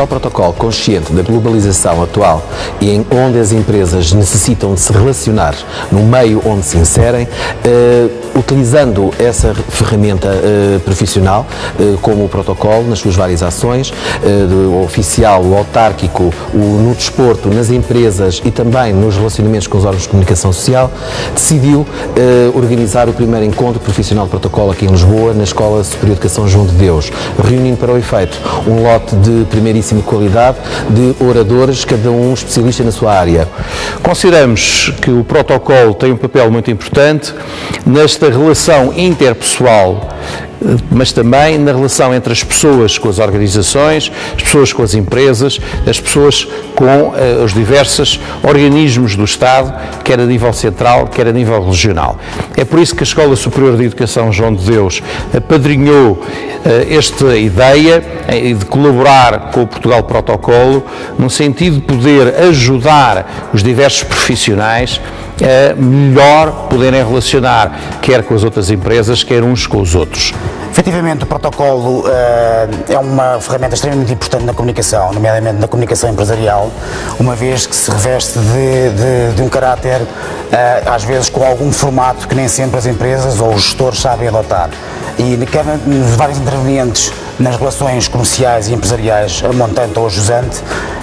Portugal Protocol, consciente da globalização atual e em onde as empresas necessitam de se relacionar no meio onde se inserem, utilizando essa ferramenta profissional, como o protocolo, nas suas várias ações, o oficial, o autárquico, no desporto, nas empresas e também nos relacionamentos com os órgãos de comunicação social, decidiu organizar o primeiro encontro profissional de protocolo aqui em Lisboa, na Escola Superior de Educação João de Deus, reunindo para o efeito um lote de primeiríssima qualidade de oradores, cada um especialista na sua área. Consideramos que o protocolo tem um papel muito importante nesta relação interpessoal, mas também na relação entre as pessoas com as organizações, as pessoas com as empresas, as pessoas com os diversos organismos do Estado, quer a nível central, quer a nível regional. É por isso que a Escola Superior de Educação João de Deus apadrinhou esta ideia de colaborar com o Portugal Protocolo, no sentido de poder ajudar os diversos profissionais a melhor poderem relacionar, quer com as outras empresas, quer uns com os outros. Efetivamente, o protocolo é uma ferramenta extremamente importante na comunicação, nomeadamente na comunicação empresarial, uma vez que se reveste de um caráter, às vezes com algum formato que nem sempre as empresas ou os gestores sabem adotar. E nos vários intervenientes nas relações comerciais e empresariais, a montante ou a jusante,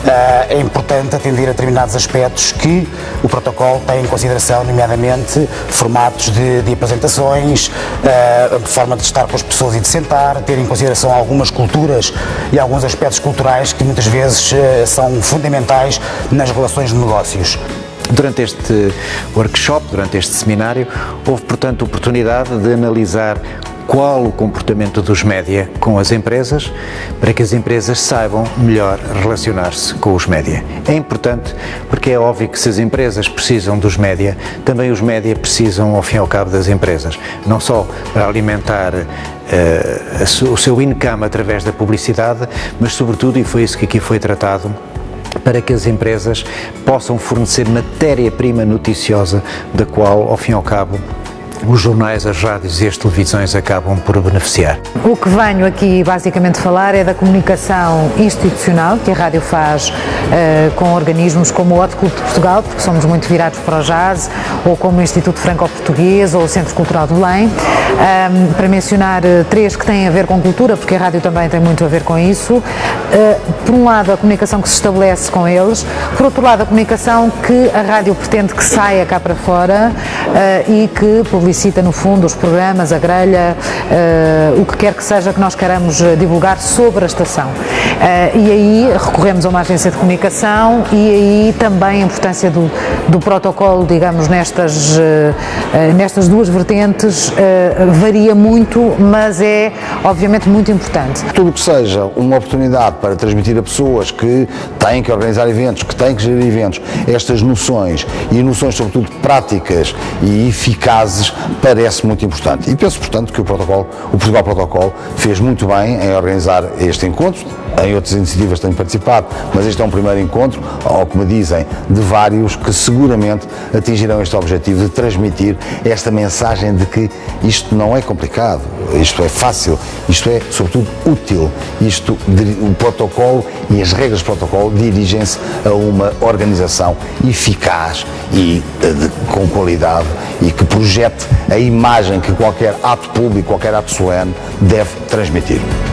é importante atender a determinados aspectos que o protocolo tem em consideração, nomeadamente formatos de apresentações, a forma de estar com as pessoas e de sentar, ter em consideração algumas culturas e alguns aspectos culturais que muitas vezes são fundamentais nas relações de negócios. Durante este workshop, durante este seminário, houve, portanto, oportunidade de analisar qual o comportamento dos média com as empresas, para que as empresas saibam melhor relacionar-se com os média. É importante porque é óbvio que se as empresas precisam dos média, também os média precisam, ao fim e ao cabo, das empresas. Não só para alimentar o seu income através da publicidade, mas sobretudo, e foi isso que aqui foi tratado, para que as empresas possam fornecer matéria-prima noticiosa da qual, ao fim e ao cabo, os jornais, as rádios e as televisões acabam por beneficiar. O que venho aqui basicamente falar é da comunicação institucional que a rádio faz com organismos como o Hot Club de Portugal, porque somos muito virados para o jazz, ou como o Instituto Franco-Português ou o Centro Cultural de Belém, para mencionar três que têm a ver com cultura, porque a rádio também tem muito a ver com isso. Por um lado, a comunicação que se estabelece com eles, por outro lado, a comunicação que a rádio pretende que saia cá para fora e que publicita, no fundo, os programas, a grelha, o que quer que seja que nós queiramos divulgar sobre a estação. E aí recorremos a uma agência de comunicação e aí também a importância do protocolo, digamos, nestas duas vertentes varia muito, mas é obviamente muito importante. Tudo o que seja uma oportunidade para transmitir a pessoas que têm que organizar eventos, que têm que gerir eventos, estas noções e noções sobretudo práticas e eficazes, parece muito importante. E penso, portanto, que o Portugal Protocolo fez muito bem em organizar este encontro. Em outras iniciativas tenho participado, mas este é um primeiro encontro, ou como dizem, de vários que seguramente atingirão este objetivo de transmitir esta mensagem de que isto não é complicado, isto é fácil, isto é, sobretudo, útil. O protocolo e as regras do protocolo dirigem-se a uma organização eficaz e com qualidade e que projete a imagem que qualquer ato público, qualquer ato solene deve transmitir.